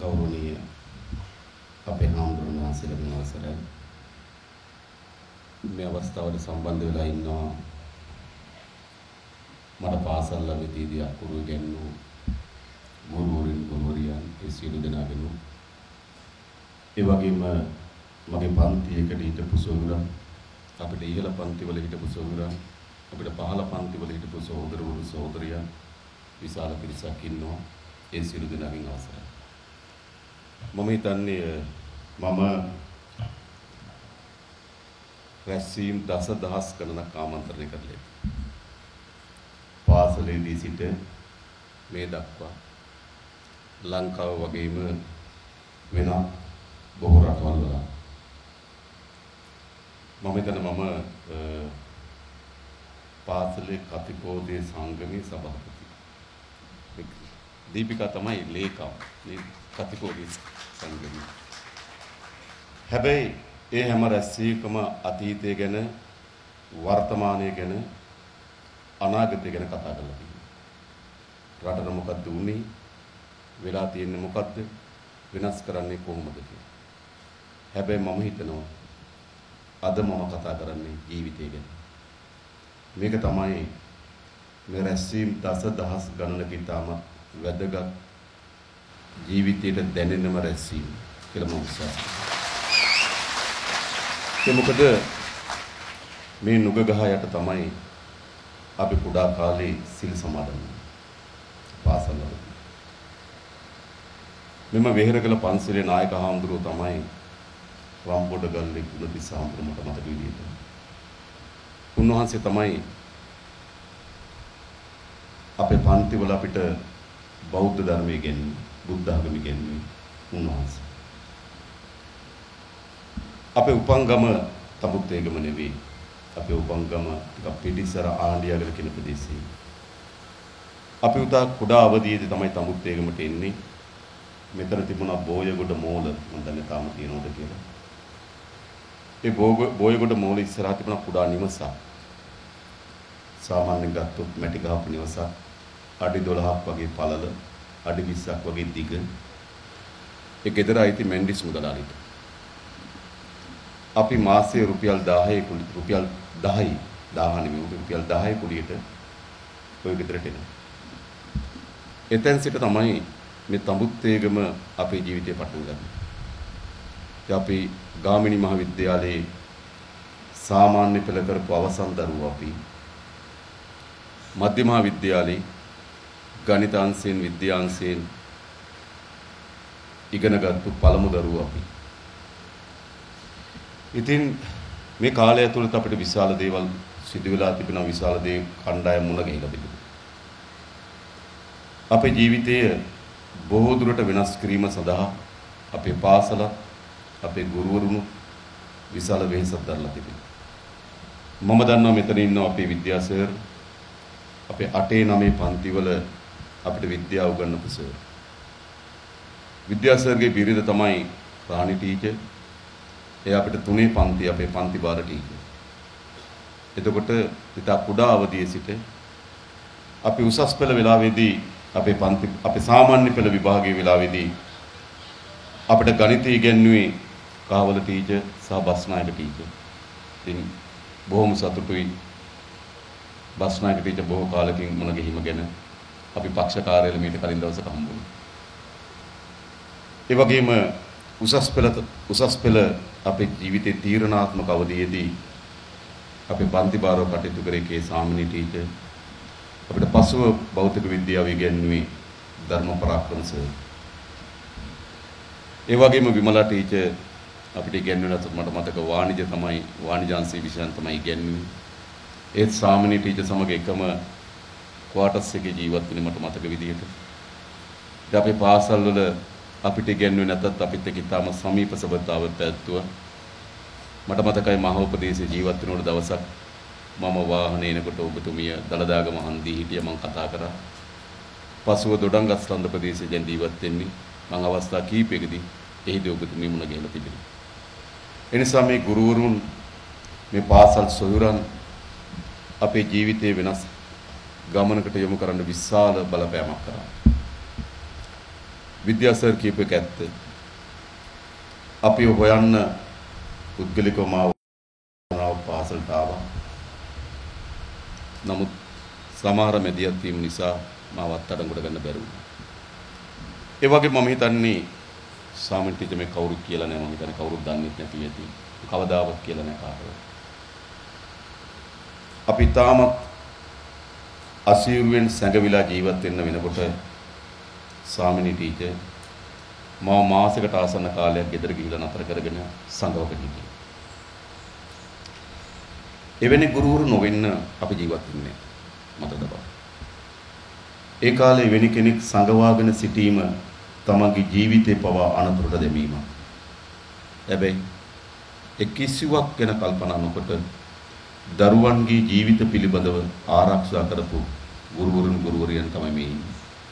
ගෞරවනීය අපේ හාමුදුරුවෝ වහන්සේලාගෙන් අවසරයි මේ අවස්ථාවට සම්බන්ධ වෙලා ඉන්නවා මට පාසල් ළඟදී අකුරු ඉගෙනු ගුරුවරියන් ඒ සියලු දෙනාගෙන් ඒ වගේම මගේ පන්තියකට හිටපු සොයුරන් අපිට ඉහළ පන්තිවල හිටපු සොයුරන් අපිට පහළ පන්තිවල හිටපු සහෝදරවරු සහෝදරියන් විශාල පිරිසක් ඉන්නවා ඒ සියලු දෙනාගෙන් අවසරයි මම හිතන්නේ මම රැස්වීම් දසදහස් ගණනක් ආමන්ත්‍රණය කරලා පාසලේදී සිට මේ දක්වා ලංකාව වගේම වෙන බොහෝ රටවල් වල මම හිතන්නේ පාසලේ කතිකෝදේ සංගමේ සභාපති දීපිකා තමයි ලේකම් මේ කතිකෝදේ සංගමේ හැබැයි ඒ හැම රැස්වීමකම අතීතය ගැන වර්තමානය ගැන අනාගතය ගැන කතා කරලා තියෙනවා රටට මොකද්ද වුනේ වෙලා තියෙන්නේ මොකද්ද වෙනස් කරන්නේ කොහොමද කියලා හැබැයි මම හිතනවා අද මම කතා කරන්නේ ජීවිතය ගැන මේක තමයි මේ රැස්වීම දසදහස් ගණනක ඉතාම වැදගත් ජීවිතයට දැනෙනම රැස්වීම කියලා මම විශ්වාස කරනවා මොකද මේ නුග ගහ යට තමයි අපි කුඩා කාලේ සිල් සමාදන් පාසල් වල මෙම වෙහෙරකල පන්සලේ නායක හාමුදුරුවෝ තමයි රම්පොඩගල්ලේ කුලතිස්ස හාමුදුරුවෝ මට මතක විදියට උන්වහන්සේ තමයි අපේ පන්තිවල අපිට බෞද්ධ ධර්මයේ ඉගෙනුවේ බුද්ධ ධර්ම ඉගෙනුවේ උන්වහන්සේ අපේ උපංගම තමුත්තේගම නෙවෙයි අපේ උපංගම ටිකක් පිටිසර ආණ්ඩියාගල කියන ප්‍රදේශයේ අපි උදා කුඩා අවදියේදී තමයි තමුත්තේගමට එන්නේ මෙතන තිබුණා බෝයගොඩ මෝල මම දන්නේ තාම තියෙනවද කියලා ඒ බෝයගොඩ මෝල ඉස්සරහා තිබුණා කුඩා නිවසක් සාමාන්‍යයෙන් ගත්තොත් මැටි ගහපු නිවසක් අඩි 12ක් වගේ පළල අඩි 20ක් වගේ දිග ඒ ගෙදර අයිති මෙන්ඩිස් මුදලාලිට අපි මාසයේ රුපියල් 10 රුපියල් 10 නෙමෙයි රුපියල් 10 කුඩියට ඔය ගෙදරට එනවා එතෙන් සිට තමයි මේ තඹුත්තේගම අපේ ජීවිතේ පටන් ගන්න. අපි ගාමිණී මහාවිද්‍යාලයේ සාමාන්‍ය පෙළ කරපු අවසන් දරුවෝ අපි මධ්‍ය මහාවිද්‍යාලයේ ගණිතාංශයෙන් විද්‍යාංශයෙන් ඉගෙනගත්තු පළමු දරුවෝ අපි. ඉතින් මේ කාලය ඇතුළත අපිට විශාල දේවල් සිදු වෙලා තිබෙනවා විශාල දේ කණ්ඩායම් මුණ ගැහිලා තිබෙනවා. අපේ ජීවිතයේ බොහෝ දුරට වෙනස් කිරීම සඳහා අපේ පාසල අපේ ගුරුවරුන් විශාල වෙහෙසක් දරලා තිබෙනවා. මම දන්නවා මෙතන ඉන්න අපේ විද්‍යාසර් අපේ 8 9 පන්තිවල අපිට විද්‍යාව උගන්වපු සර්. විද්‍යාසර්ගේ බිරිඳ තමයි රාණි ටීචර්. එයා අපිට 3 පන්ති අපේ පන්ති බාර ටීචර්. එතකොට ඉතා කුඩා අවදියේ සිට අපි උසස් පෙළ වෙලාවේදී අපේ සාමාන්‍ය පෙළ විභාගයේ වෙලාවේදී අපිට ගණිතය ඉගෙනුවේ කාවල ටීචර් සහ බස්නායක ටීචර්. ඉතින් බොහොම සතුටුයි බස්නායක ටීචර් බොහෝ කාලෙකින් මුණ ගැහිම ගැන අපි පක්ෂ කාර්යාලෙ මීට කලින් දවසක හම්බුණා. ඒ වගේම උසස් පෙළ අපේ ජීවිතේ තීරණාත්මක අවධියේදී අපේ පන්ති බාරව කටයුතු කරේ කේ සාමිනී ටීචර් අපිට පසුව භෞතික විද්‍යාව ඉගෙනුවේ ධර්ම පරාක්‍රම සර්. ඒ වගේම විමලා ටීචර් අපිට ඉගෙනුවේ නැත්නම් මට මතක වාණිජාංශී විෂයන් තමයි ඉගෙනුවේ. ඒත් සාමිනී ටීචර් සමග එකම ක්වාටර්ස් එකේ ජීවත් වෙන්නේ මට මතක විදිහට. ඉතින් අපේ පාසල් වල අපිට ඉගෙනුවේ නැතත් අපිත් එක්ක ඉතාම සමීප සබඳතාවක් පැවැත්තුවා. මට මතකයි මහෝපදේශයේ ජීවත් වෙනකොට දවසක් මම වාහනේ එනකොට ඔබතුමිය දලදාගම හන්දියේ හිටිය මම කතා කරා. පසුව දොඩංගස්ලන්ද ප්‍රදේශයේ ජන ජීවත් වෙන්නේ මම අවස්ථා කීපයකදී එහිදී ඔබතුමිය මුණ ගැහිලා තිබෙනවා. එනිසා මේ ගුරුවරුන් මේ පාසල් සොයුරන් අපේ ජීවිතේ වෙනස් ගමනකට යොමු කරන්න විශාල බලපෑමක් කරා. විද්‍යා සර් කියපු එක ඇත්ත. අපි හොයන්න පුද්ගලිකව මාව පාසලට ආවා. නමුත් සමහර මැදිහත් වීම නිසා මාව අත්අඩංගුවට ගන්න බැරි වුණා. ඒ වගේ මම හිතන්නේ සාමන් ටීචර් මේ කවුරුත් කියලා නැහැ. මම හිතන්නේ කවුරුත් දන්නේ නැති ඇති. කවදාවත් කියලා නැහැ කාටවත්. අපි තාමත් අසීරුවෙන් සැඟවිලා ජීවත් වෙන්න වෙනකොට සාමිනී ටීචර් මම මාසයකට ආසන්න කාලයක් ගෙදර ගිහිල්ලා නතර කරගෙන සංගවක හිටියා. එවැනි ගුරුවරු නොවෙන්න අපි ජීවත් වෙන්නේ මතකද බා. ඒ කාලේ එවැනි කෙනෙක් සංගවාගෙන සිටීම තමන්ගේ ජීවිතේ පවා අනතුරට දැමීම. හැබැයි ඒ කිසිවක් ගැන කල්පනා නොකොට දරුවන්ගේ ජීවිත පිළිබඳව ආරක්ෂා කරපු ගුරුවරුන් තමයි මේ ඉන්නේ.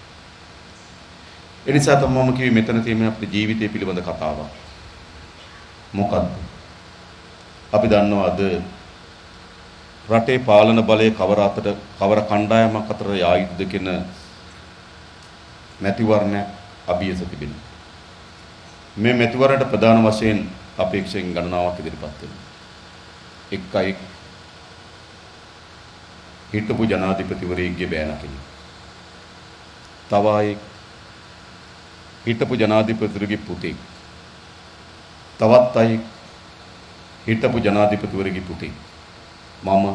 ඒ නිසා තමයි මම කිව්වේ මෙතන තියෙන අපේ ජීවිතය පිළිබඳ කතාවක්. මොකද්ද? අපි දන්නවා අද රටේ පාලන බලය කවර කණ්ඩායමක් අතර යා යුතුද කියන මැතිවරණයක් අභියස තිබෙනවා. මේ මැතිවරණයට ප්‍රධාන වශයෙන් අපේක්ෂයෙන් ගණනාවක් ඉදිරිපත් වෙනවා. එකයි හිටපු ජනාධිපතිවරයෙක්ගේ බෑන කෙනෙක්. තව අයෙක් හිටපු ජනාධිපතිවරගේ පුතෙක්. තවත් අයෙක් හිටපු ජනාධිපතිවරගේ පුතෙක්. මම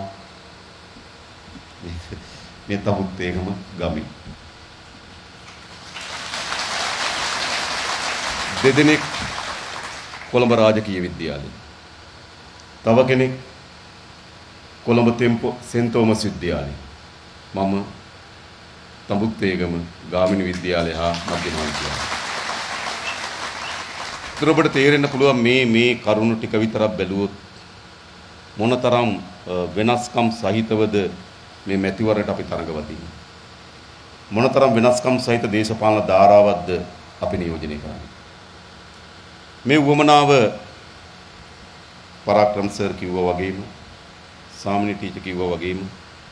මේ තමුත් ඒකම ගමි. දෙදෙනෙක් කොළඹ රාජකීය විද්‍යාලයේ. තව කෙනෙක් කොළඹ සෙන්ට් තෝමස් විද්‍යාලයේ. මම තමුත් ඒකම ගාමිණී විද්‍යාලය හා මධ්‍යම විද්‍යාලය. ඔබට තේරෙන්න පුළුවන් මේ කරුණු ටික විතරක් බැලුවොත් මොනතරම් වෙනස්කම් සහිතවද මේ මැතිවරණයට අපි තරඟවදින්නේ. මොනතරම් වෙනස්කම් සහිත දේශපාලන ධාරාවක්ද අපි නියෝජනය කරන්නේ. මේ වමනාව පරාක්‍රම සර් කිව්වා වගේම සාමිනී ටීචර් කිව්වා වගේම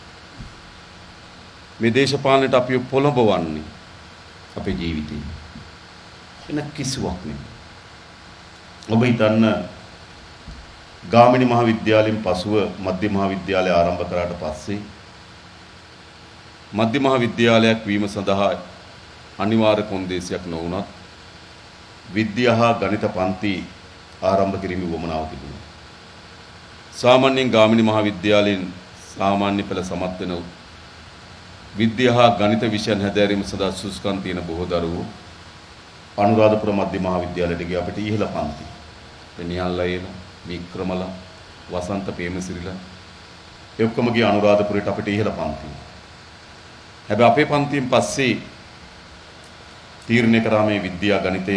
මේ දේශපාලනයට අපි පොළඹවන්නේ අපේ ජීවිතේ. එන කිසිවක් නෙමෙයි. ඔබ හිතන්න ගාමිණී මහාවිද්‍යාලයෙන් පසුව මධ්‍ය මහාවිද්‍යාලය ආරම්භ කරාට පස්සේ මධ්‍ය මහාවිද්‍යාලයක් වීම සඳහා අනිවාර්ය කොන්දේසියක් නොවුනත් විද්‍යා හා ගණිත පන්ති ආරම්භ කිරීමේ වමනාව තිබුණා. සාමාන්‍යයෙන් ගාමිණී මහාවිද්‍යාලයෙන් සාමාන්‍ය පෙළ සමත් වෙන විද්‍යා හා ගණිත විෂයන් හැදෑරීම සඳහා සුසුකම් තියෙන බොහෝ දරුවෝ අනුරාධපුර මධ්‍ය මහාවිද්‍යාලයට ගිය අපිට ඉහළ පන්ති. නිහල්ලයිල, වික්‍රමල, වසන්ත ප්‍රේමසිරිල ඒ ඔක්කොම ගිය අනුරාධපුරයට අපිට ඉහළ පන්ති. හැබැයි අපේ පන්තියෙන් පස්සේ තීරණය කරා මේ විද්‍යා ගණිතය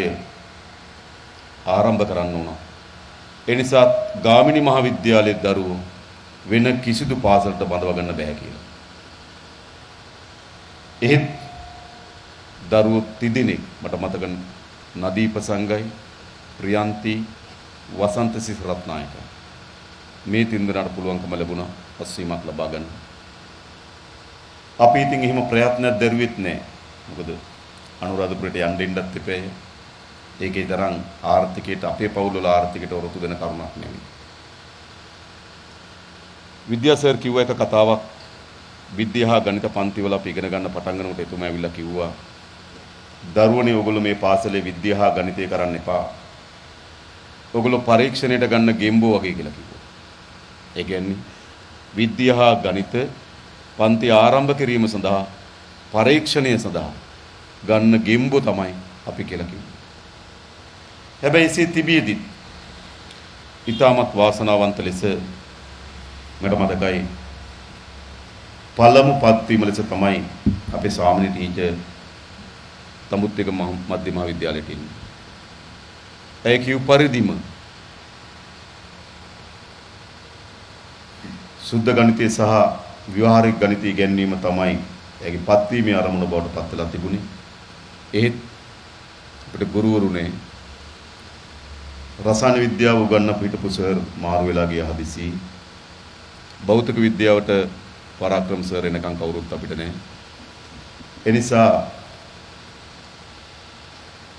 ආරම්භ කරන්න ඕන. ඒ නිසා ගාමිණී මහාවිද්‍යාලයේ දරුවෝ වෙන කිසිදු පාසලකට බඳව ගන්න බෑ කියලා. එහෙත් දරුවෝ තිදෙනෙක් මට මතක නදීප සංගයි, ප්‍රියන්ති, වසන්ත සිසරත්නායක මේ තින්දරට පුළුවන්කම ලැබුණා අස්වීමක් ලබා ගන්න. අපි ඉතින් එහෙම ප්‍රයත්නයක් දරුවෙත් නැහැ. මොකද අනුරාධපුරයට යන්න දෙන්නත් එපේ. ඒකේ තරම් ආර්ථිකයට අපේ පවුල් වල ආර්ථිකයට වරොත්තු දෙන කරුණක් නෙවෙයි. විද්‍යා සර් කිව්ව එක කතාවක් විද්‍යා හා ගණිත පන්ති වල අපි ඉගෙන ගන්න පටන් ගන්නකොට එතුමා ඇවිල්ලා කිව්වා දරුවනේ ඔයගොල්ලෝ මේ පාසලේ විද්‍යා හා ගණිතය කරන්න එපා. ඔයගොල්ලෝ පරීක්ෂණයට ගන්න ගෙම්බෝ වගේ කියලා කිව්වා. ඒ කියන්නේ විද්‍යා හා ගණිත පන්ති ආරම්භ කිරීම සඳහා පරීක්ෂණය සඳහා ගන්න ගෙම්බෝ තමයි අපි කියලා කිව්වේ. හැබැයි සිත තිබීදී ඊටමත් වාසනාවන්ත ලෙස මට මතකයි පළමු පත්වීම ලෙස තමයි අපේ සාමිනී ටීචර් තමුත් එක මධ්‍ය මහාවිද්‍යාලයට ඉන්නේ. ඒ කිව් පරිදිම සුද්ධ ගණිතය සහ ව්‍යවහාරික ගණිතය ඉගෙනීම තමයි එයාගේ පත්වීමේ ආරමුණ බවට පත් වෙලා තිබුණේ. ඒත් අපිට ගුරුවරුනේ රසායන විද්‍යාව උගන්වපු හිටපු සර් මාරු වෙලා ගිය හදිසි. භෞතික විද්‍යාවට පරාක්‍රම සර් එනකන් කවුරුත් අපිට නැහැ. ඒ නිසා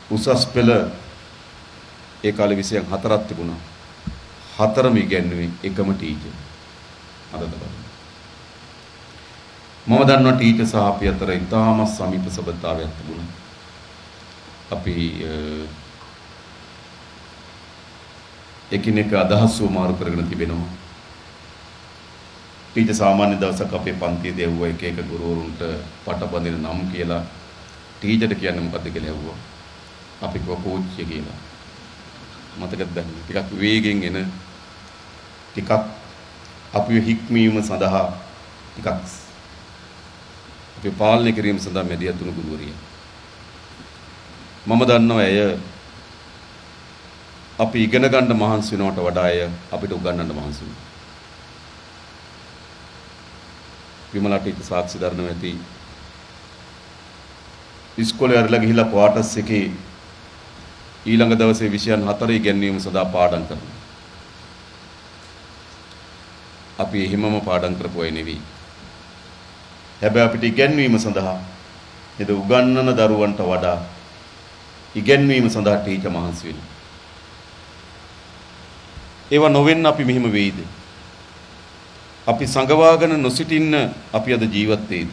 උසස් පෙළ ඒ කාලේ විෂයන් 4ක් තිබුණා. 4ම ඉගෙනුවේ එකම ටීචර්. අද බලන්න. මම දන්නවා ටීචර් සහ අපි අතර ඉතාම සමීප සබඳතාවයක් තිබුණා. අපි එකිනෙක අදහස් වමාරු කරගෙන තිබෙනවා. ටීචර් සාමාන්‍ය දවසක් අපේ පන්තියේදී ඇහුවා එක එක ගුරුවරුන්ට පට බඳින නම් කියලා. ටීචර්ට කියන්නේ මොකද්ද කියලා ඇහුවා. අපි කිව්වා කෝච්චිය කියලා. මතකද දැන් ටිකක් වේගෙන් එන ටිකක් අපිව හික්මීම සඳහා ටිකක් අපි පාලනය කිරීම සඳහා මැදිහත් වුණු ගුරුවරිය. මම දන්නවා ඇය අපි ඉගෙන ගන්න මහන්සි වෙනවට වඩා අය අපිට උගන්වන්න මහන්සි වෙනවා. විමලාට ඒක සාක්ෂි දරනවා ඇති. ඉස්කෝලේ අරලා ගිහිල්ලා ක්වාටර්ස් එකේ ඊළඟ දවසේ විෂයන් 4 ඉගෙනීම සඳහා පාඩම් කරනවා. අපි එහෙමම පාඩම් කරපු අය නෙවෙයි. හැබැයි අපිට ඉගෙනීම සඳහා නේද උගන්වන දරුවන්ට වඩා ඉගෙනීම සඳහා ටීචර් මහන්සි වෙනවා. ඒව නොවෙන්න අපි මෙහෙම වෙයිද? අපි සංගවාගෙන නොසිටින්න අපි අද ජීවත් වෙයිද?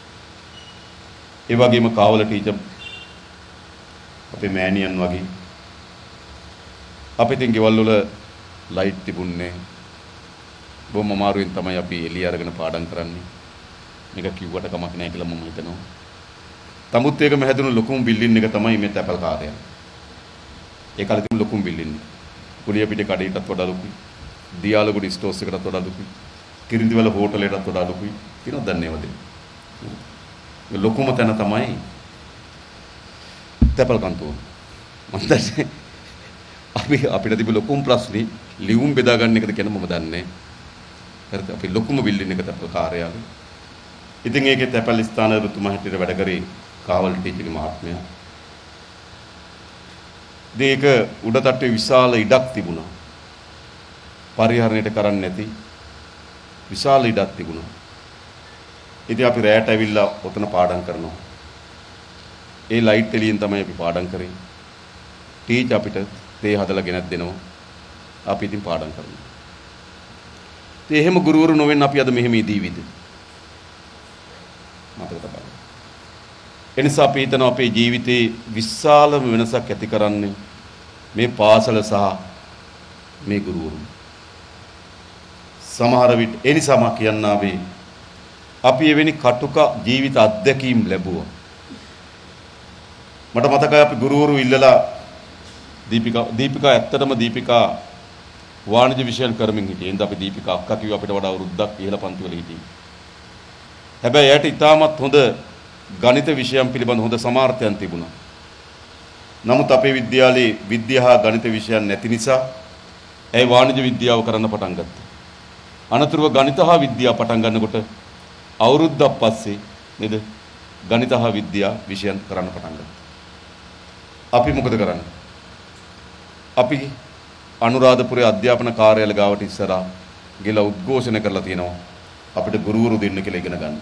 ඒ වගේම කාවල ටීචර් අපේ මෑණියන් වගේ අපේ තින් ගෙවල් වල ලයිට් තිබුණේ බොහොම අමාරුවෙන් තමයි අපි එළිය අරගෙන පාඩම් කරන්නේ. මේක කිව්වට කමක් නැහැ කියලා මම හිතනවා. තමුත් එකම හැදුණු ලොකුම බිල්ඩින් එක තමයි මේ තැපල් කාර්යය. ඒ කාලේ තිබුණු ලොකුම බිල්ඩින් එක. කුලිය පිටේ කඩේටත් වඩා ලොකුයි. දියාලගොඩ ස්ටෝර්ස් එකටත් වඩා ලොකුයි. කිරින්දිවල හෝටලයටත් වඩා ලොකුයි. කියනවද දන්නේ නැවද? මේ ලොකුම තැන තමයි තැපල් කන්තෝර. මන්දන්නේ අපිට තිබු ලොකුම ප්‍රශ්නේ ලියුම් බෙදා ගන්න එකද කියන මම දන්නේ නැහැ. හරිද? අපි ලොකුම බිල්ඩින් එක තැපල් කාර්යාලය. ඉතින් ඒකේ තැපල් ස්ථාන රුතුමා හිටියට වැඩ කරේ කාවල් ටීචර්ගේ මහත්මයා. දෙක උඩ තට්ටුවේ විශාල ඉඩක් තිබුණා. පරිහරණයට කරන්න නැති විශාල ඉඩක් තිබුණා. ඉතින් අපි රැයට ඇවිල්ලා ඔතන පාඩම් කරනවා. ඒ ලයිට් එළියෙන් තමයි අපි පාඩම් කරේ. ටීචර් අපිට තේ හදලා ගෙනත් දෙනවා. අපි ඉතින් පාඩම් කරනවා. ඉතින් එහෙම ගුරුවරු නොවෙන්න අපි අද මෙහෙම ඉදීවිද? මතක තබන්න. එනිසා අපි හිතනවා අපේ ජීවිතේ විශාලම වෙනසක් ඇති කරන්නේ මේ පාසල සහ මේ ගුරුවරු. සමහර විට ඒ නිසාම කියන්නාවේ අපි එවැනි කටුක ජීවිත අත්දැකීම් ලැබුවා. මට මතකයි අපි ගුරුවරු ඉල්ලලා දීපිකා ඇත්තටම දීපිකා වාණිජ්‍ය විෂයන් කරමින් හිටියේ. එඳ අපි දීපිකා අක්කා කිව්ව අපිට වඩා අවුරුද්දක් ඉහළ පන්තිවල හිටියේ. හැබැයි එයාට ඉතාමත් හොඳ ගණිත විෂයන් පිළිබඳ හොඳ සමාර්ථයන් තිබුණා. නමුත් අපේ විද්‍යාලයේ විද්‍යාව හා ගණිත විෂයන් නැති නිසා ඒ වාණිජ්‍ය විද්‍යාව කරන්න පටන් ගත්තා. අනතුරුව ගණිත හා විද්‍යාව පටන් ගන්නකොට අවුරුද්දක් පස්සේ නේද ගණිත හා විද්‍යාව විෂයන් කරන්න පටන් ගත්තා. අපි මොකද කරන්නේ? අපි අනුරාධපුරයේ අධ්‍යාපන කාර්යාලය ගාවට ඉස්සරහා ගිහලා උද්ඝෝෂණ කරලා තියෙනවා අපිට ගුරුවරු දෙන්න කියලා ඉගෙන ගන්න.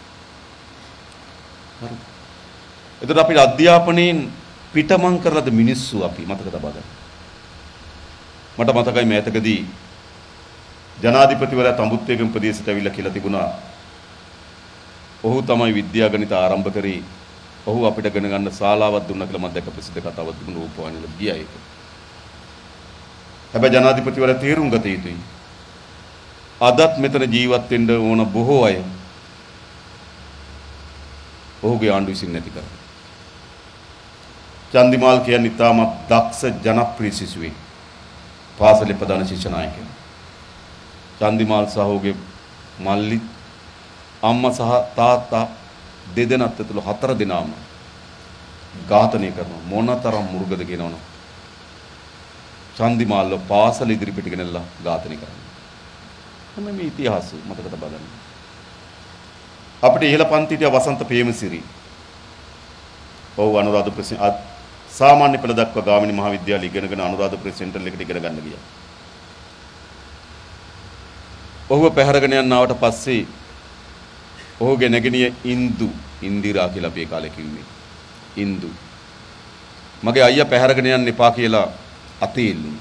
හරි. එතකොට අපිට අධ්‍යාපනයෙන් පිටමං කරලාද මිනිස්සු අපි මතක තබා ගන්න. මට මතකයි මෑතකදී ජනාධිපතිවරයා තඹුත්තේගම ප්‍රදේශයට ඇවිල්ලා කියලා තිබුණා. ඔහු තමයි විද්‍යා ගණිත ආරම්භ කරේ. ඔහු අපිට ඉගෙන ගන්න ශාලාවක් දුන්නා කියලා මම දැක්ක ප්‍රසිද්ධ කතාවක් තිබුණා රූපවාහිනිවල ගියා ඒක. හැබැයි ජනාධිපතිවරයා තීරුම් ගත යුතුයි. අදත් මෙතන ජීවත් වෙන්න ඕන බොහෝ අය ඔහුගේ ආණ්ඩුව විසින් නැති කරා. චන්දිමාල් කියන්නේ ඉතාමත් දක්ෂ ජනප්‍රිය සිසුවෙක්. පාසලේ ප්‍රධාන ශිෂ්‍ය නායකයෙක්. චන්දිමාල් සහෝගේ මල්ලි අම්මා සහ තාත්තා දෙදෙනාත් ඇතුළු 4 දෙනාම ඝාතනය කරනවා. මොනතරම් මුර්ගද කියනවනේ. චන්දිමාල්ව පාසල ඉදිරිපිට ගෙනල්ලා ඝාතනය කරනවා. මේ ඉතිහාසය මතක තබා ගන්න. අපිට ඉහළ පන්තියේ වසන්ත ප්‍රේමසිරි. ඔව් අනුරාධපුර සාමාන්‍ය පෙළ දක්වා ගාමිණී මහාවිද්‍යාලය ඉගෙනගෙන අනුරාධපුර සෙන්ට්‍රල් එකට ඉගෙන ගන්න ගියා. ඔහුව පැහැරගෙන යනවට පස්සේ ඔහුගේ නැගණිය ඉන්දිරා කියලා අපි ඒ කාලේ කිව්වේ. මගේ අයියා පැහැරගෙන යන්න එපා කියලා අතේ ඉල්ලුණා.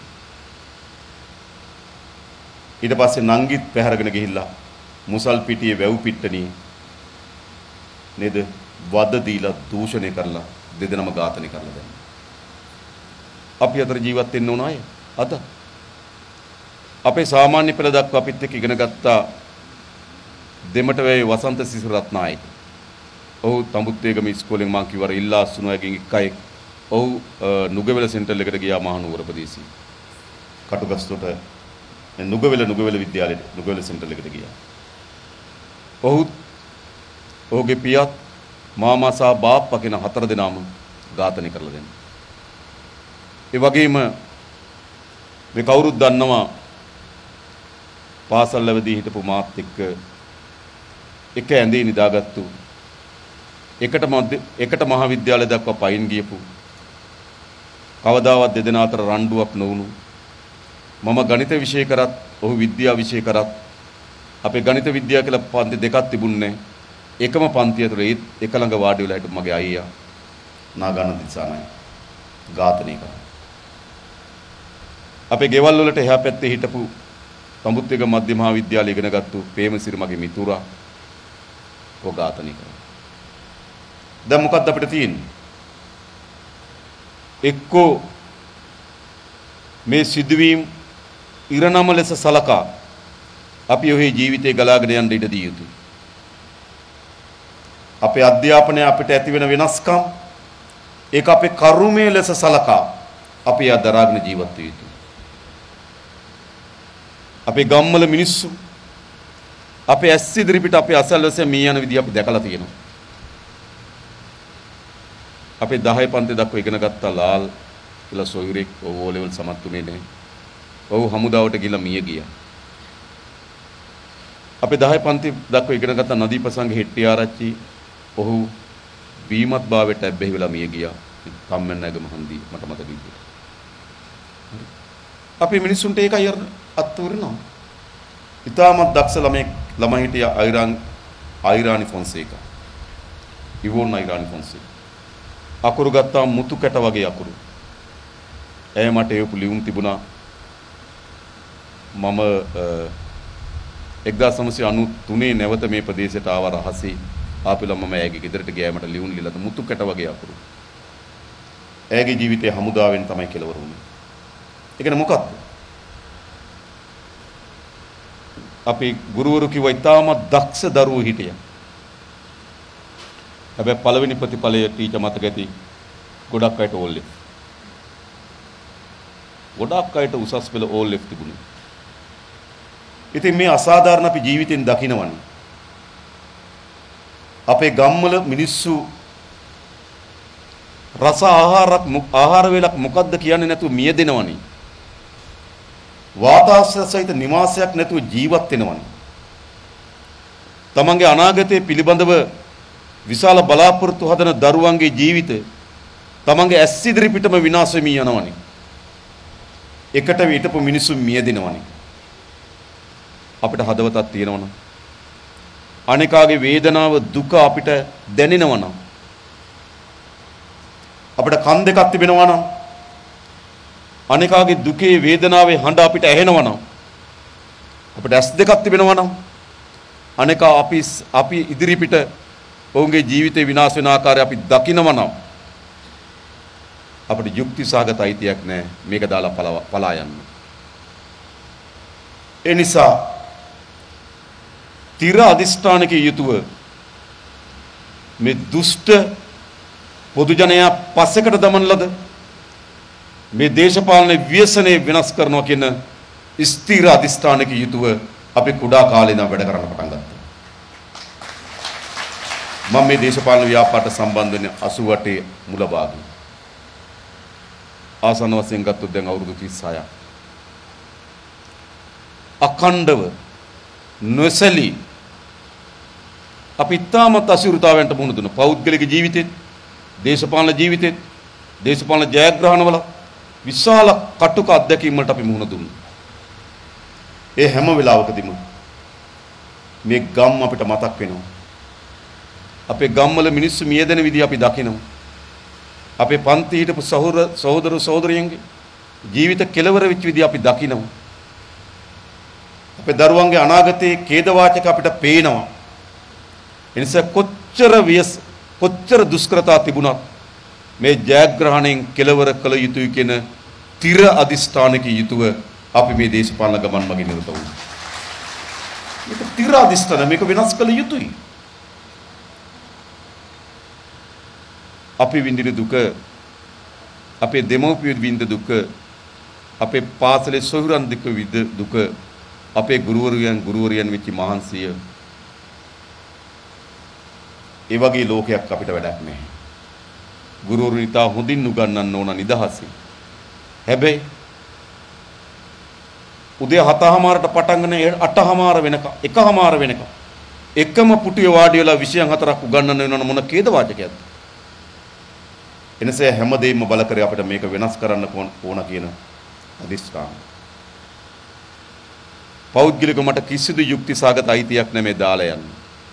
ඊට පස්සේ නංගිත් පැහැරගෙන ගිහිල්ලා මුසල් පිටියේ වැව් පිට්ටනියේ නේද වද දීලා දූෂණය කරලා දෙදෙනාම ඝාතනය කරලා දැම්මා. අපි අතර ජීවත් වෙන්න ඕන අය අද අපේ සාමාන්‍ය පෙළ දක්වා අපිත් එක්ක ඉගෙන ගත්තා දෙමටවැවේ වසන්ත සිසිල් රත්නායක. ඔහු තඹුත්තේගම ඉස්කෝලෙන් මං කිව්වර ඉල්ලාස්සුනායකින් එකයි. ඔහු නුගවැල සෙන්ටර් එකට ගියා මහනුවර ප්‍රදේශයේ. කටුගස්තොට නුගවැල විද්‍යාලයට නුගවැල සෙන්ටර් එකට ගියා. ඔහුගේ පියාත් මාමා සහ බාප්පා කියන හතර දෙනාම ඝාතනය කරලා දෙනවා. ඒ වගේම මේ කවුරුත් දන්නවා පාසල් ලැබදී හිටපු මාත් එක්ක එක ඇඳේ නිදාගත්තු එකට මහාවිද්‍යාලය දක්වා පයින් ගියපු කවදාවත් දෙදෙනා අතර රණ්ඩුවක් නොවුණු මම ගණිත විෂය කරත් ඔහු විද්‍යා විෂය කරත් අපේ ගණිත විද්‍යාව කියලා පන්ති දෙකක් තිබුණේ එකම පන්තිය ඇතුළේ ඒත් එක ළඟ වාඩි වෙලා හිටපු මගේ අයියා නාගන්න දිසානයි ඝාතනය කරා. අපේ ගෙවල් වලට එහා පැත්තේ හිටපු තඹුත්තේගම මධ්‍ය මහාවිද්‍යාලය ඉගෙන ගත්තු ප්‍රේමසිරි මගේ මිතුරා ඔහු ඝාතනය කරා. දැන් මොකක්ද අපිට තියෙන්නේ? එක්කෝ මේ සිදුවීම් ඉරණම ලෙස සලකා අපි ඔහේ ජීවිතේ ගලාගෙන යන්න ඉඩ දිය යුතුයි. අපේ අධ්‍යාපනය අපිට ඇති වෙන වෙනස්කම් ඒක අපේ කර්මයේ ලෙස සලකා අපි ආ දරාගෙන ජීවත් වෙ යුතුයි. අපේ ගම්වල මිනිස්සු අපේ ඇස් ඉදිරිපිට අපේ අසල්වැසියන් මී යන විදිහ අපි දැකලා තියෙනවා. අපේ 10 පන්ති දක්වා ඉගෙන ගත්ත ලාල් කියලා සොයුරෙක් ඕ ලෙවල් සමත් උනේ නැහැ. ඔහු හමුදාවට ගිහලා මිය ගියා. අපේ 10 පන්ති දක්වා ඉගෙන ගත්ත නදීපසංග හෙට්ටිආරච්චි ඔහු බීමත් භාවයට ඇබ්බැහි වෙලා මිය ගියා. කම්මැන්නගම හන්දිය මට මතක විදියට. අපි මිනිස්සුන්ට ඒකයි අත්තුරනවා. ඉතාමත් දක්ෂ ළමයි හිටියා අයිරානි ෆොන්සේකා. ඉවෝන් අයිරානි ෆොන්සේකා. අකුරු ගත්තා මුතු කැට වගේ අකුරු. ඇය මට ඒපු ලියුම් තිබුණා. මම 1993 නැවත මේ ප්‍රදේශයට ආව රහසේ. ආපෙලා මම ඇයගේ ගෙදරට ගියා මට ලියුම් ලියලා මුතු කැට වගේ අකුරු. ඇයගේ ජීවිතේ හමුදාවෙන් තමයි කෙලවර වුනේ. ඒ කියන්නේ මොකක්ද? අපි ගුරුවරු කිව්වා ඉතාමත් දක්ෂ දරුවෝ හිටියා. හැබැයි පළවෙනි ප්‍රතිඵලය ටීචර් මතක ඇති ගොඩක් අයට ඕල් ලෙෆ්. ගොඩක් අයට උසස් පෙළ ඕල් ලෙෆ් තිබුණේ. ඉතින් මේ අසාධාරණ අපි ජීවිතෙන් දකින්නවනේ. අපේ ගම්වල මිනිස්සු රස ආහාර වේලක් මොකද්ද කියන්නේ නැතුව මියදෙනවනේ. වාතාශ්‍රය සහිත නිවාසයක් නැතුව ජීවත් වෙනවනේ. තමන්ගේ අනාගතය පිළිබඳව විශාල බලාපොරොත්තු හදන දරුවන්ගේ ජීවිත තමන්ගේ ඇස් ඉදිරිපිටම විනාශ වෙමි යනවනේ. එකට විතපු මිනිස්සු මියදෙනවනේ. අපිට හදවතක් තියෙනවනම් අනේකාගේ වේදනාව දුක අපිට දැනෙනවනම් අපිට කන් දෙකක් තිබෙනවා නම් අනේකාගේ දුකේ වේදනාවේ හඬ අපිට ඇහෙනවා නම් අපිට ඇස් දෙකක් තිබෙනවා නම් අනේකා අපි ඉදිරිපිට ඔවුන්ගේ ජීවිතේ විනාශ වෙන ආකාරය අපි දකිනවා නම් අපිට යුක්ති සහගත අයිතියක් නැහැ මේක දාලා පලා යන්න. ඒ නිසා තිර අධිෂ්ඨානකයේ යුතුව මේ දුෂ්ට පොදු ජනයා පස්සෙකට දමන ලද මේ දේශපාලන ව්‍යසනයේ වෙනස් කරනවා කියන ස්ථිර අධිෂ්ඨානකයේ යුතුව අපි කුඩා කාලේ ඉඳන් වැඩ කරන්න පටන් ගත්තා. මම මේ දේශපාලන ව්‍යාපාරට සම්බන්ධ වෙන්නේ 88 මුල භාගයේ. ආසන්න වශයෙන් ගත්තොත් දැන් අවුරුදු 36ක්. අඛණ්ඩව නොසලී අපි තාමත් අසුරුතාවයන්ට මුහුණ දුන්නා. පෞද්ගලික ජීවිතෙත්, දේශපාලන ජීවිතෙත්, දේශපාලන ජයග්‍රහණවල විශාල කටුක අත්දැකීම් වලට අපි මුහුණ දුන්නා. ඒ හැම වෙලාවකදීම මේ ගම් අපිට මතක් වෙනවා. අපේ ගම්වල මිනිස්සු මියදෙන විදිහ අපි දකිනවා. අපේ පන්ති හිටපු සහෝදර සහෝදරියන්ගේ ජීවිත කෙලවර වෙච්ච විදිහ අපි දකිනවා. අපේ දරුවන්ගේ අනාගතයේ ඛේදවාචක අපිට පේනවා. එනිසා කොච්චර දුෂ්කරතා තිබුණත් මේ ජයග්‍රහණයෙන් කෙලවර කළ යුතුයි කියන තිර අදිස්ථානක යුතුව අපි මේ දේශපාලන ගමන් මගින් නිරත වුණා. මේක තිර අදිස්ථාන, මේක වෙනස් කළ යුතුයි. අපි විඳින දුක, අපේ දෙමව්පියෝ විඳ දුක, අපේ පාසලේ සොහොයුරන් දික විඳ දුක, අපේ ගුරුවරයන් වෙච්ච මහන්සිය, ඒ වගේ ලෝකයක් අපිට වැඩක් නැහැ. ගුරුවරු ඉතා හොඳින් උගන්වන්න ඕන නිදහසින්. හැබැයි උදේ 7:00ට පටන් ගන්න 8:00 වෙනකම් 1:00 වෙනකම් එකම පුටුවේ වාඩි වෙලා විෂයන් 4ක් උගන්වන්න වෙනවන මොන කේද වාචකයක්ද? එනිසා හැමදේම බල කරේ අපිට මේක වෙනස් කරන්න ඕන කියන අදිස්ථාන. පෞද්ගලික මට කිසිදු යුක්ති සාගත අයිතියක් නැමේ දාලා යන්න.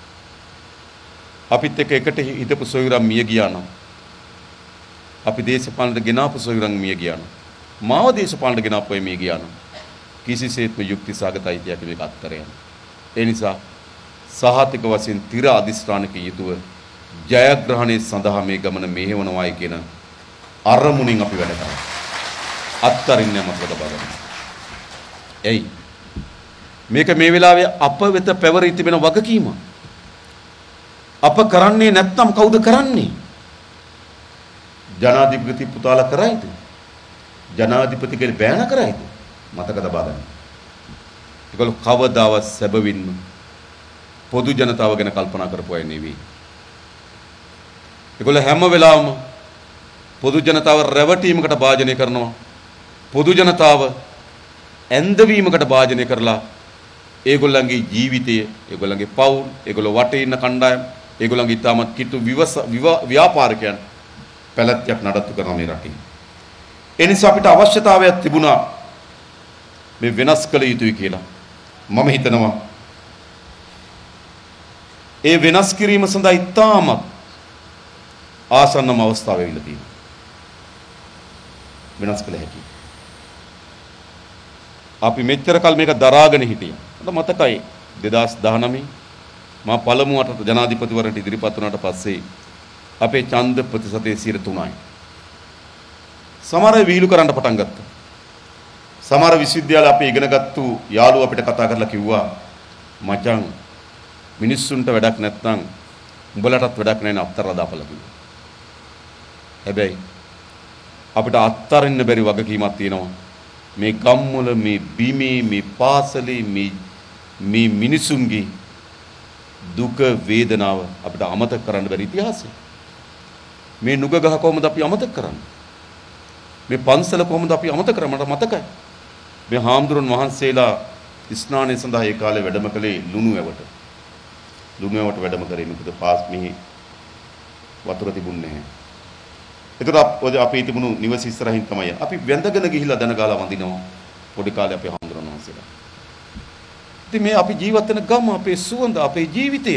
අපිත් එක්ක එකට හිටපු සොයුරන් මිය ගියා නම්, අපි දේශපාලනට ගෙනාපු සොයුරන් මිය ගියා නම්, මාව දේශපාලනට ගෙනාපු අය මිය ගියා නම් කිසිසේත්ම යුක්ති සාගත අයිතියක් මේක අත්තර යන්න. ඒ නිසා සහතික වශයෙන් තිර අදිස්ත්‍රාණක යුතුව ජයග්‍රහණය සඳහා මේ ගමන මෙහෙවනවායි කියන අරමුණින් අපි වැඩ කරනවා. අත්තරින්නේ මතක බලන්න. එයි මේක මේ වෙලාවේ අප වෙත පැවරී තිබෙන වගකීම. අප කරන්නේ නැත්නම් කවුද කරන්නේ? ජනාධිපති පුතාලා කරයිද? ජනාධිපතිගේ බෑන කරයිද? මතක තබා ගන්න. ඒගොල්ලෝ කවදාවත් සැබවින්ම පොදු ජනතාව ගැන කල්පනා කරපු අය නෙවෙයි. ඒගොල්ලෝ හැම වෙලාවම පොදු ජනතාව රැවටීමකට භාජනය කරනවා. පොදු ජනතාව ඇන්දවීමකට භාජනය කරලා ඒගොල්ලන්ගේ ජීවිතය, ඒගොල්ලන්ගේ පවුල්, ඒගොල්ලෝ වටේ ඉන්න කණ්ඩායම්, ඒගොල්ලන්ගේ ඉතාමත් කිට්ටු ව්‍යාපාරිකයන් පැලැත්තියක් නඩත්තු කරන මේ රටේ. ඒ නිසා අපිට අවශ්‍යතාවයක් තිබුණා මේ වෙනස් කළ යුතුයි කියලා. මම හිතනවා ඒ වෙනස් කිරීම සඳහා ඉතාමත් ආසන්නම අවස්ථාව වෙවිලා තියෙනවා. වෙනස් කළ හැකියි. අපි මෙච්චර කල් මේක දරාගෙන හිටියා. මට මතකයි 2019 මා පළමුවට ජනාධිපතිවරණට ඉදිරිපත් වුණාට පස්සේ අපේ ඡන්ද ප්‍රතිශතය 3%යි. සමහර විහිළු කරන්න පටන් ගත්තා. සමහර විශ්වවිද්‍යාල අපි ඉගෙනගත්තු යාළුවෝ අපිට කතා කරලා කිව්වා මචං මිනිස්සුන්ට වැඩක් නැත්නම් උඹලටත් වැඩක් නැහැ නේ අත්තරලා දාපලා කිව්වා. හැබැයි අපිට අත්තරින්න බැරි වගකීමක් තියෙනවා. මේ ගම්වල මේ බිමේ මේ පාසලේ මේ මිනිසුන්ගේ දුක වේදනාව අපිට අමතක කරන්න බැරි ඉතිහාසය. මේ නුග ගහ කොහොමද අපි අමතක කරන්නේ? මේ පන්සල කොහොමද අපි අමතක කරන්නේ? මට මතකයි. මේ හාමුදුරන් වහන්සේලා ස්නානය සඳහා ඒ කාලේ වැඩම කළේ ලුණුවැවට. ලුණුවැවට වැඩම කරේ මොකද පාස් මෙහි වතුර තිබුණේ නැහැ. ඒකට අපි තිබුණු නිවස ඉස්සරහින් තමයි අපි වැඳගෙන ගිහිල්ලා දන ගාලා වඳිනවා පොඩි කාලේ අපේ හාමුදුරන් වහන්සේලා. ඉතින් මේ අපි ජීවත් වෙන ගම, අපේ සුවඳ, අපේ ජීවිතය.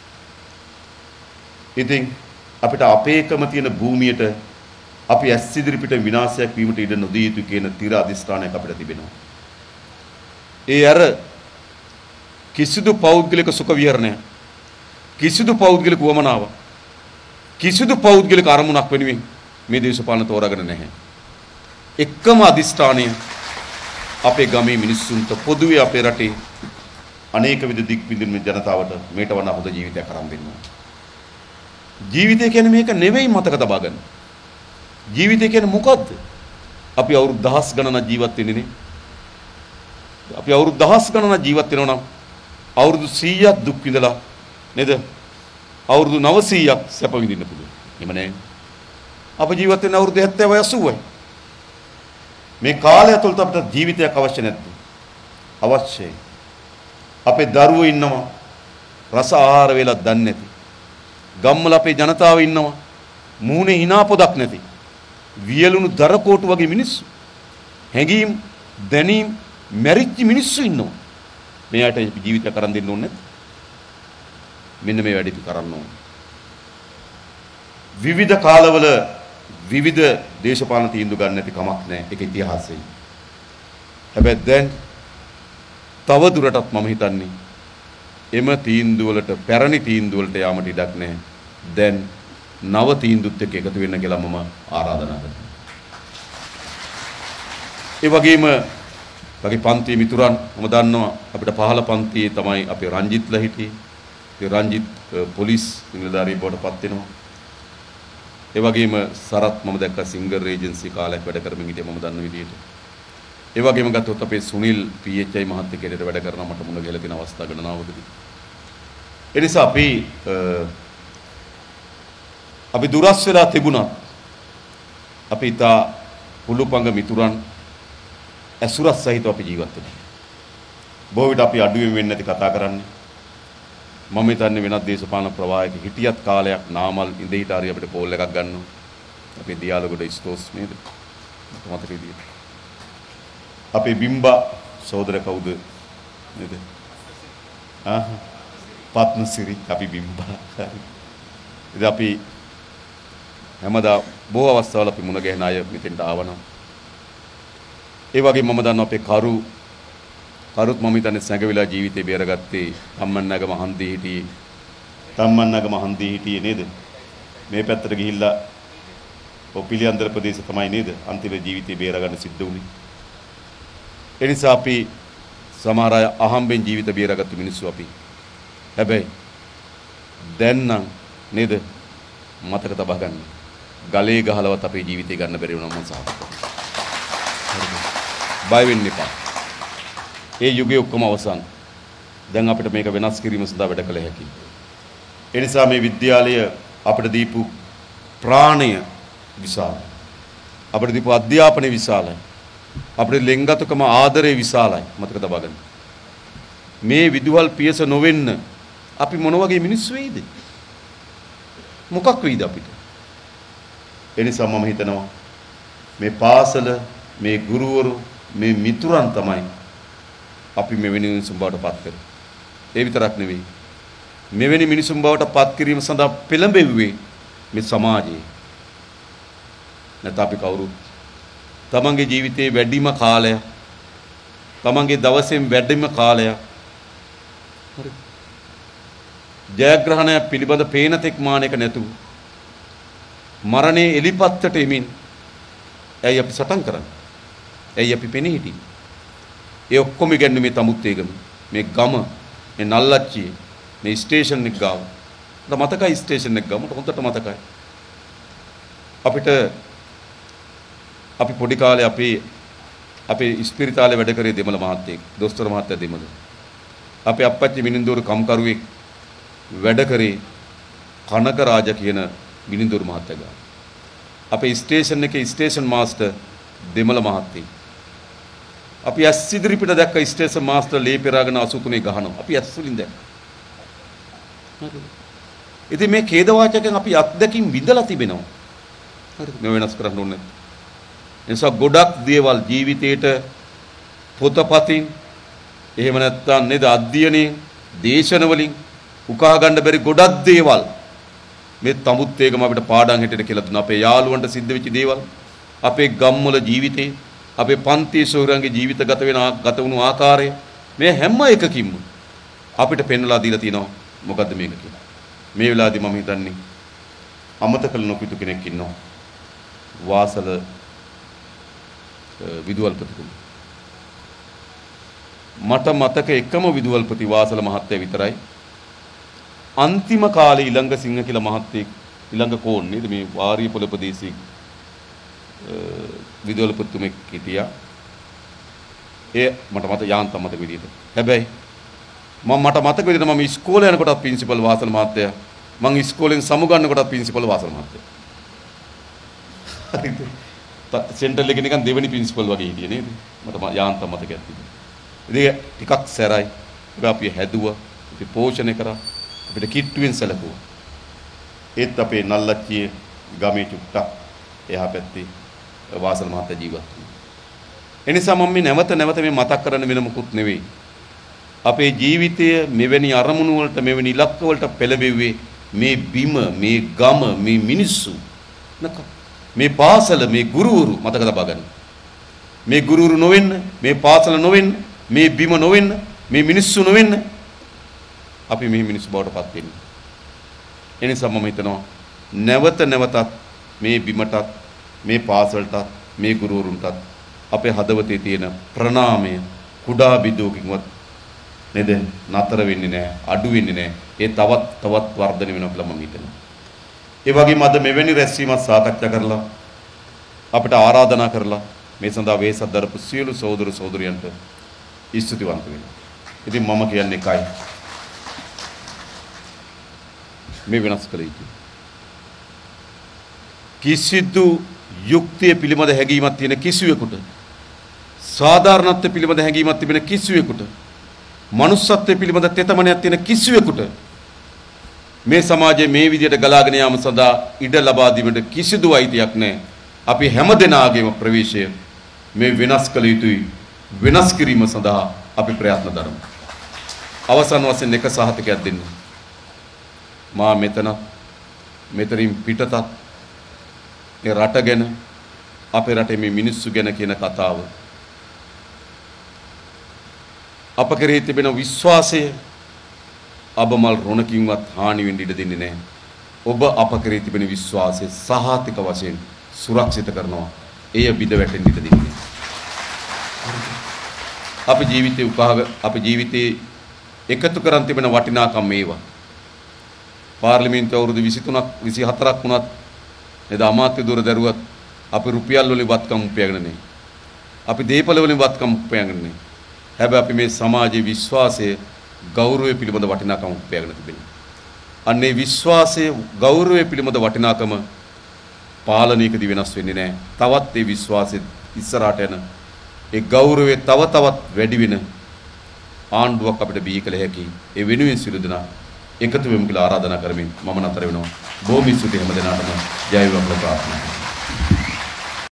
ඉතින් අපිට අපේකම තියෙන භූමියට අපි ඇස් ඉදිරිපිට විනාශයක් වීමට ඉඩ නොදිය යුතු කියන තිර අධිෂ්ඨානයක් අපිට තිබෙනවා. ඒ අර කිසිදු පෞද්ගලික සුඛ විහරණය, කිසිදු පෞද්ගලික වමනාව, කිසිදු පෞද්ගලික අරමුණක් වෙනුවෙන් මේ දේශපාලන තෝරාගෙන නැහැ. එකම අධිෂ්ඨානය අපේ ගමේ මිනිස්සුන්ට, පොදුවේ අපේ රටේ අනේක විද දික් විඳින ජනතාවට මේට වඩා හොඳ ජීවිතයක් අරන් දෙන්න. ජීවිතය කියන්නේ මේක නෙවෙයි, මතක තබා ගන්න. ජීවිතය කියන්නේ මොකද්ද? අපි අවුරුදු දහස් ගණනක් ජීවත් වෙන්නේ නේ. අපි අවුරුදු දහස් ගණනක් ජීවත් වෙනවා නම් අවුරුදු 100ක් දුක් විඳලා නේද? අවුරුදු 900ක් සැප විඳින්න පුළුවන්. එහෙම නෑ. අප ජීවත් වෙන අවුරුදු 70යි 80යි. මේ කාලය ඇතුළත අපිට ජීවිතයක් අවශ්‍ය නැද්ද? අවශ්‍යයි. අපේ දරුවෝ ඉන්නවා රස ආහාර වේලක් දන්නේ නැති. ගම්වල අපේ ජනතාව ඉන්නවා මූණේ hina පොදක් නැති. වියලුණු දරකෝටු වගේ මිනිස්සු. හැඟීම්, දැනීම්, මැරිච්ච මිනිස්සු ඉන්නවා. මෙයාට ජීවිතය කරන් දෙන්න ඕනේ නැද්ද? මෙන්න මේ වැඩේ කරන්න ඕනේ. විවිධ කාලවල විවිධ දේශපාලන තීන්දුව ගන්න නැති කමක් නැහැ. ඒක ඉතිහාසයයි. හැබැයි දැන් තව දුරටත් මම හිතන්නේ එම තීන්දුව වලට පැරණි තීන්දුව වලට යාමට ඉඩක් නැහැ. දැන් නව තීන්දුවත් එක්ක එකතු වෙන්න කියලා මම ආරාධනා කරනවා. ඒ වගේම වගේ පන්තියේ මිතුරන් මම දන්නවා අපිට 15 පන්තියේ තමයි අපේ රංජිත්ලා හිටියේ. ඒ රංජිත් පොලිස් නිලධාරී බවට පත් වෙනවා. ඒ වගේම සරත් මම දැක්කා සිංගර් ඒජන්සි කාලයක් වැඩ කරමින් හිටියා මම දන්න විදිහට. ඒ වගේම ගත්තොත් අපේ සුනිල් PHI මහත්තයා කෙරේට වැඩ කරනවා මට මුණ ගැහලා තියෙන අවස්ථා ගණනාවකදී. ඒ නිසා අපි දුරස් වෙලා තිබුණත් අපි තා පුළුපංග මිතුරන් ඇසුරත් සහිතව අපි ජීවත් වෙනවා. බොහෝ විට අපි අඩුවෙන් වෙන්නේ නැති කතා කරන්නේ. මම හිතන්නේ වෙනත් දේශපාලන ප්‍රවාහයක හිටියත් කාලයක් නාමල් ඉඳ හිට හරි අපිට කෝල් එකක් ගන්නවා. අපේ දියාලගොඩ ස්ටෝස් නේද? මතක විදියට. අපේ බිම්බා සහෝදර කවුද නේද? පත්නසිරි අපි බිම්බා. ඉතින් අපි හැමදා බොහෝ අවස්ථාවල අපි මුණ ගැහෙන අය මෙතෙන්ට ආවනම් ඒ වගේ මම දන්නවා අපේ කරුත් මම හිතන්නේ සැඟවිලා ජීවිතේ බේරගත්තේ තම්මන්නගම හන්දියේ හිටියේ නේද? මේ පැත්තට ගිහිල්ලා පිළියන්දර ප්‍රදේශ තමයි නේද? අන්තිම ජීවිතේ බේරගන්න සිද්ධ වුණේ. ඒ නිසා අපි සමහර අය අහම්බෙන් ජීවිත බේරගත්තු මිනිස්සු අපි. හැබැයි දැන් නම් නේද? මතක තබා ගන්න. ගලේ ගහලවත් අපේ ජීවිතේ ගන්න බැරි වුණා මම සාකච්ඡා. බය වෙන්න එපා. ඒ යුගයේ ඔක්කොම අවසන්. දැන් අපිට මේක වෙනස් කිරීම සඳහා වැඩ කළ හැකියි. ඒ නිසා මේ විද්‍යාලය අපිට දීපු ප්‍රාණය විශාලයි. අපිට දීපු අධ්‍යාපනය විශාලයි. අපිට ලෙන්ගතුකම ආදරය විශාලයි. මතක තබා ගන්න. මේ විදුහල් පියස නොවෙන්න අපි මොන වගේ මිනිස්සු වෙයිද? මොකක් වෙයිද අපිට? ඒ නිසා මම හිතනවා මේ පාසල, මේ ගුරුවරු, මේ මිතුරන් තමයි අපි මෙවැනි මිනිසුන් බවට පත් කරේ. ඒ විතරක් නෙවෙයි. මෙවැනි මිනිසුන් බවට පත් කිරීම සඳහා පෙළඹෙව්වේ මේ සමාජයේ. නැත්නම් අපි කවුරුත් තමන්ගේ ජීවිතයේ වැඩිම කාලය, තමන්ගේ දවසෙන් වැඩිම කාලය හරි ජයග්‍රහණය පිළිබඳ පේන තෙක් මානයක නැතුව මරණයේ එලිපත්තට එමින් ඇයි අපි සටන් කරන්නේ? ඇයි අපි පෙනී හිටියේ? ඒ ඔක්කොම ඉගන්නේ මේ තමුත්තේගම, මේ ගම, මේ නල්ලච්චියේ, මේ ස්ටේෂන් එක ගාව. මට මතකයි ස්ටේෂන් එක ගාව. මට හොඳට මතකයි. අපි පොඩි කාලේ අපේ ඉස්පිරිතාලේ වැඩ කරේ දෙමළ මහත්තයෙක්, දොස්තර මහත්තයා දෙමළ. අපේ අප්පච්චි මිනින්දෝරු කම්කරුවෙක් වැඩ කරේ කනක රාජ කියන මිනින්දෝරු මහත්තයා ගාව. අපේ ස්ටේෂන් එකේ ස්ටේෂන් මාස්ටර් දෙමළ මහත්තයෙක්. අපි ඇස් ඉදිරි පිට දැක්ක ස්ටේෂන් මාස්ටර් ලේ පෙරාගෙන 83 ගහනවා. අපි ඇස් වලින් දැක්කා. හරිද? ඉතින් මේ ඛේද වාචකයන් අපි අත්දැකීම් විඳලා තිබෙනවා. හරිද? මේ වෙනස් කරන්න ඕනේ. එනිසා ගොඩක් දේවල් ජීවිතේට පොතපතින් එහෙම නැත්නම් නේද අධ්‍යයනයෙන් දේශන වලින් උකහා ගන්න බැරි ගොඩක් දේවල් මේ තමුත්තේකම අපිට පාඩම් හිටිට කියලා දුන්නා. අපේ යාළුවන්ට සිද්ධ වෙච්ච දේවල්, අපේ ගම්වල ජීවිතේ, අපේ පන්ති සොහොරන්ගේ ජීවිත ගත වුණු ආකාරය මේ හැම එකකින්ම අපිට පෙන්වලා දීලා තිනවා. මොකද්ද මේක කියලා? මේ වෙලාවේදී මම හිතන්නේ අමතක කළ නොකිතු කෙනෙක් ඉන්නවා. වාසල විදුහල්පතිතුමා. මට මතක එකම විදුහල්පති වාසල මහත්තයා විතරයි. අන්තිම කාලේ ඊළඟ සිංහ කියලා මහත්තයෙක් ඊළඟ කෝන් නේද මේ වාරිය පොළ ප්‍රදේශයේ විදුහල්පතිතුමෙක් හිටියා. ඒ මට යාන්තම් මතක විදියට. හැබැයි මට මතක විදියට මම ඉස්කෝලේ යනකොට ප්‍රින්සිපල් වාසල මහත්තයා, මම ඉස්කෝලෙන් සමුගන්න කොට ප්‍රින්සිපල් වාසල මහත්තයා. හරිද? සෙන්ටරල් එකේ නිකන් දෙවෙනි ප්‍රින්සිපල් වගේ හිටියේ නේද? මට යාන්තම් මතකයක් තිබුණා. ඉතින් ටිකක් සැරයි. අපි හැදුවා, අපි පෝෂණය කරා, අපිට කිට්ටුවෙන් සැලකුවා. ඒත් අපේ නල්ලච්චියේ ගමේ චුට්ටක් එහා පැත්තේ වාසල මහත්තයා ජීවත් වුණා. ඒ නිසා මම මේ නැවත මේ මතක් කරන්න වෙන මොකුත් නෙවෙයි. අපේ ජීවිතය මෙවැනි අරමුණු වලට, මෙවැනි ඉලක්ක වලට පෙළඹෙන්නේ මේ බිම, මේ ගම, මේ මිනිස්සු. මේ පාසල මේ ගුරුවරු මතක තබා ගන්න. මේ ගුරුවරු නොවෙන්න, මේ පාසල නොවෙන්න, මේ බිම නොවෙන්න, මේ මිනිස්සු නොවෙන්න අපි මේ මිනිස්සු බවට පත් වෙන්නේ. ඒ නිසා මම හිතනවා නැවත නැවතත් මේ බිමටත් මේ පාසලටත් මේ ගුරුවරුන්ටත් අපේ හදවතේ තියෙන ප්‍රණාමය කුඩා බිඳුවකින්වත් නේද නතර වෙන්නේ නැහැ, අඩු වෙන්නේ නැහැ. ඒ තවත් වර්ධනය වෙනවා කියලා මම හිතනවා. ඒ වගේම අද මෙවැනි රැස්වීමක් සාකච්ඡා කරලා අපිට ආරාධනා කරලා මේ සඳහා වේසක් දරපු සියලු සහෝදර සහෝදරියන්ට ස්තුතිවන්ත වෙනවා. ඉතින් මම කියන්නේ එකයි. මේ වෙනස් කළ යුතුයි. කිසිදු යුක්තිය පිළිබඳ හැඟීමක් තියෙන කිසිවෙකුට, සාධාරණත්වය පිළිබඳ හැඟීමක් තිබෙන කිසිවෙකුට, මනුස්සත්වය පිළිබඳ තෙතමනයක් තියෙන කිසිවෙකුට මේ සමාජයේ මේ විදියට ගලාගෙන යාම සඳහා ඉඩ ලබා දීමට කිසිදු අයිතියක් නැහැ. අපි හැම දෙනාගේම ප්‍රවේශය මේ වෙනස් කළ යුතුයි. වෙනස් කිරීම සඳහා අපි ප්‍රයත්න දරමු. අවසන් වශයෙන් එක සහතිකයක් දෙන්න. මා මෙතනින් පිටතත් ඒ රට ගැන, අපේ රටේ මේ මිනිස්සු ගැන කියන කතාව අප කෙරෙහි තිබෙන විශ්වාසය අබමල් රොණකින්වත් හානි වෙන්න ඉඩ දෙන්නේ නැහැ. ඔබ අප කෙරෙහි තිබෙන විශ්වාසය සහතික වශයෙන් සුරක්ෂිත කරනවා. එය බිඳ වැටෙන්න ඉඩ දෙන්නේ නැහැ. අපේ ජීවිතේ එකතු කරන් තිබෙන වටිනාකම් මේවා. පාර්ලිමේන්තුව අවුරුදු 23ක් 24ක් වුණත් නේද අමාත්‍ය දුර දරුවත් අපි රුපියල් වලින් වත්කම් උපයගෙන නැහැ. අපි දීපල වලින් වත්කම් උපයගෙන නැහැ. හැබැයි අපි මේ සමාජයේ විශ්වාසය, ගෞරවය පිළිබඳ වටිනාකම උපයගෙන තිබෙනවා. අන්නේ විශ්වාසය, ගෞරවය පිළිබඳ වටිනාකම පාලනයකදී වෙනස් වෙන්නේ නැහැ. තවත් ඒ විශ්වාසය ඉස්සරහට යන ඒ ගෞරවය තව තවත් වැඩි වෙන ආණ්ඩුවක් අපිට බිහි කළ හැකි. ඒ වෙනුවෙන් සියලු දෙනා එකතු වෙමු කියලා ආරාධනා කරමින් මම නතර වෙනවා. බොහොම ස්තුතියි හැම දෙනාටම. ජය වේවා කියලා ප්‍රාර්ථනා කරනවා.